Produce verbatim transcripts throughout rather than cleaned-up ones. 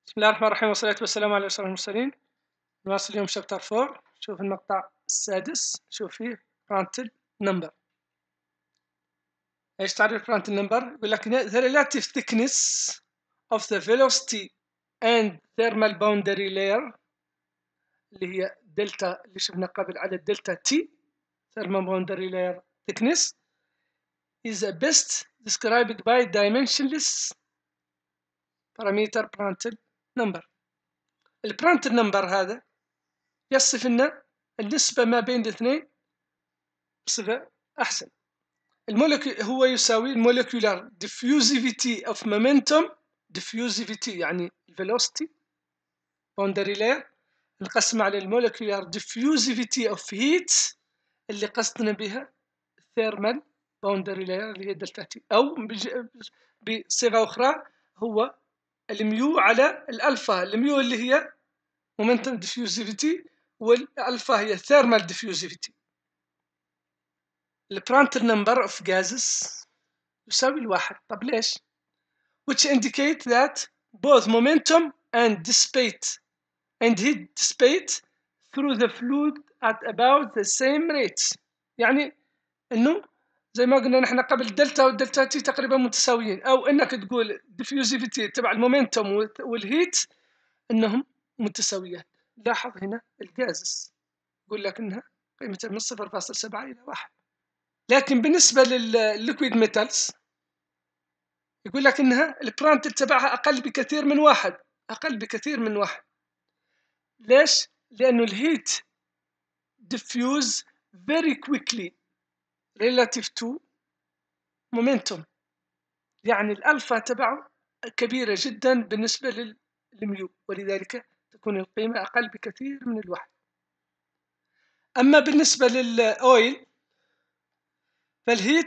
بسم الله الرحمن الرحيم والصلاة والسلام على أشرف المرسلين. نواصل اليوم شابتر فور. شوف المقطع السادس، شوف فيه Prandtl number. ايش تعريف Prandtl number؟ يقول لك the relative thickness of the velocity and thermal boundary layer اللي هي دلتا اللي شفنا قبل على الدلتا T thermal boundary layer thickness is best described by dimensionless parameter Prandtl number. البرانتل نمبر هذا يصف لنا النسبة ما بين الاثنين بصفة أحسن. المولك هو يساوي المولكيولار diffusivity of momentum. diffusivity يعني velocity boundary layer نقسم على المولكيولار diffusivity of heat اللي قصدنا بها thermal boundary layer اللي هي دلتا تي، أو بصيغة أخرى هو الميو على الألفا. الميو اللي هي momentum diffusivity والألفا هي thermal diffusivity. البرانتل number of gases يساوي الواحد. طب ليش؟ which indicate that both momentum and dissipate and heat dissipate through the fluid at about the same rates. يعني انه زي ما قلنا نحن قبل الدلتا والدلتا تي تقريبا متساويين، او انك تقول diffusivity تبع المومنتوم والهيت انهم متساويات. لاحظ هنا الجازس يقول لك انها قيمتها من صفر فاصلة سبعة الى واحد، لكن بالنسبه للليكويد ميتالز يقول لك انها البرانتل تبعها اقل بكثير من واحد، اقل بكثير من واحد. ليش؟ لانه الهيت diffuse very quickly relative to momentum، يعني الالفا تبعه كبيره جدا بالنسبه للميو، ولذلك تكون القيمه اقل بكثير من الواحد. اما بالنسبه للاويل فالهيت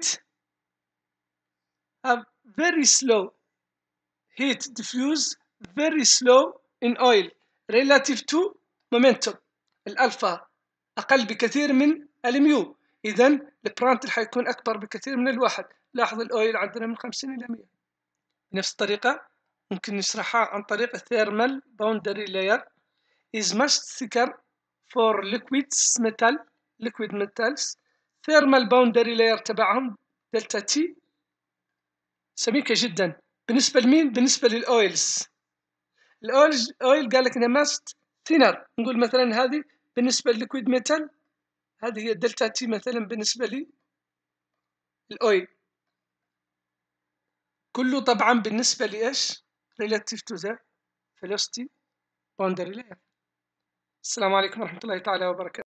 have very slow heat diffuse very slow in oil relative to momentum. الألفا أقل بكثير من الميو، إذن البرانتل حيكون أكبر بكثير من الواحد. لاحظ الأويل عندنا من خمسين إلى مئة. بنفس الطريقة ممكن نشرحها عن طريق thermal boundary layer is much thicker for liquids metal liquid metals. thermal boundary layer تبعهم دلتا تي سميكة جدا. بالنسبة لمين؟ بالنسبة للأويلز. الأويلز أويل قال لك انها ماست ثينر. نقول مثلا هذه بالنسبة للليكويد ميتال هذه هي الدلتا تي مثلا بالنسبة للأويل. كله طبعا بالنسبة لإيش؟ relative to the velocity boundary layer. السلام عليكم ورحمة الله تعالى وبركاته.